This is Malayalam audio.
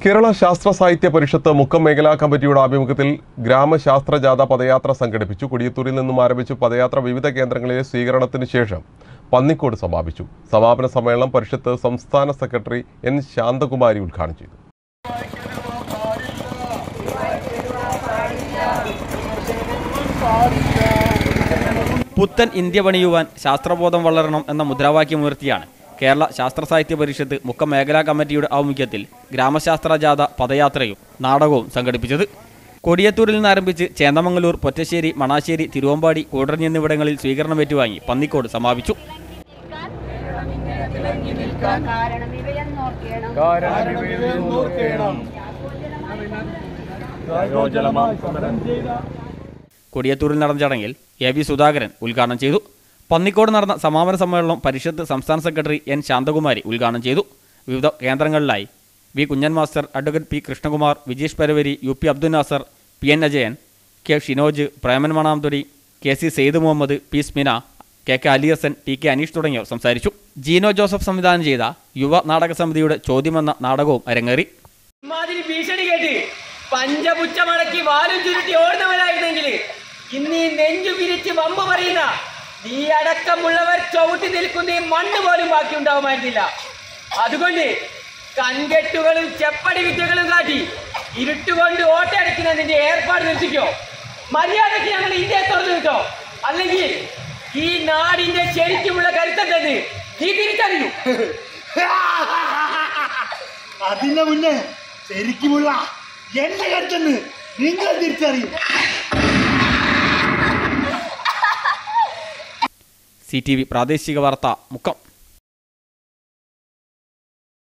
കേരള ശാസ്ത്ര സാഹിത്യ പരിഷത്ത് മുക്കം മേഖലാ കമ്മിറ്റിയുടെ ആഭിമുഖ്യത്തിൽ ഗ്രാമശാസ്ത്ര ജാഥ പദയാത്ര സംഘടിപ്പിച്ചു. കൊടിയത്തൂരിൽ നിന്നും ആരംഭിച്ച പദയാത്ര വിവിധ കേന്ദ്രങ്ങളിലെ സ്വീകരണത്തിന് ശേഷം പന്നിക്കോട് സമാപിച്ചു. സമാപന സമ്മേളനം പരിഷത്ത് സംസ്ഥാന സെക്രട്ടറി എൻ ശാന്തകുമാരി ഉദ്ഘാടനം ചെയ്തു. പുത്തൻ ഇന്ത്യ പണിയുവാൻ ശാസ്ത്രബോധം വളരണം എന്ന മുദ്രാവാക്യമുയർത്തിയാണ് കേരള ശാസ്ത്ര സാഹിത്യ പരിഷത്ത് മുക്കം മേഖലാ കമ്മിറ്റിയുടെ ആഭിമുഖ്യത്തിൽ ഗ്രാമശാസ്ത്ര ജാഥ പദയാത്രയും നാടകവും സംഘടിപ്പിച്ചത്. കൊടിയത്തൂരിൽ നിന്ന് ആരംഭിച്ച് ചേന്ദമംഗലൂർ, പൊറ്റശ്ശേരി, മണാശ്ശേരി, തിരുവമ്പാടി, കൂടരഞ്ഞി എന്നിവിടങ്ങളിൽ സ്വീകരണം ഏറ്റുവാങ്ങി പന്നിക്കോട് സമാപിച്ചു. കൊടിയത്തൂരിൽ നടന്ന ചടങ്ങിൽ എ.വി. സുധാകരൻ ഉദ്ഘാടനം ചെയ്തു. പന്നിക്കോട് നടന്ന സമാപന സമ്മേളനം പരിഷത്ത് സംസ്ഥാന സെക്രട്ടറി എൻ ശാന്തകുമാരി ഉദ്ഘാടനം ചെയ്തു. വിവിധ കേന്ദ്രങ്ങളിലായി V. Kunhan master, advocate P. Krishnakumar, Vijesh Paravari, U P. Abdul Nasar, P N. Ajayan, K. Shinoj, Preman Manamthodi, K C. Syed Muhammad, P. Smina, K. Aliyasan, T K. Aneesh തുടങ്ങിയവർ സംസാരിച്ചു. ജീനോ ജോസഫ് സംവിധാനം ചെയ്ത യുവ നാടക സമിതിയുടെ ചോദ്യമെന്ന നാടകവും അരങ്ങേറി. ഭീഷണി കേട്ട് പഞ്ചപുച്ചമടക്കി വാലും ചുരുട്ടി ഓടുന്നവരായിരുന്നെങ്കിൽ ഇന്ന് ഈ നെഞ്ചു പിരിച്ച് വമ്പ് പറയുന്ന ഈ അടക്കമുള്ളവർ ചവിട്ടി നിൽക്കുന്ന ഈ മണ്ണ് പോലും ബാക്കി ഉണ്ടാവുമായിരുന്നില്ല. അതുകൊണ്ട് കൺകെട്ടുകളും ചെപ്പടി വിദ്യകളും കാട്ടി ഇരുട്ടുകൊണ്ട് ഓട്ടയടിക്കുന്നതിന്റെ ഏർപ്പാട് നിർത്തിക്കോ. മര്യാദയ്ക്ക് ഞങ്ങൾ ഇന്ത്യയെ തുറന്നു കിട്ടോ. അല്ലെങ്കിൽ ഈ നാടിന്റെ ശരിക്കുമുള്ള കരുത്തെന്തെന്ന് നീ തിരിച്ചറിയൂ. അതിന്റെ മുന്നേ ശരിക്കുമുള്ള എന്റെ കരുത്തെന്ന് നിങ്ങൾ തിരിച്ചറിയും. CTV പ്രാദേശിക വാർത്ത മുക്കം.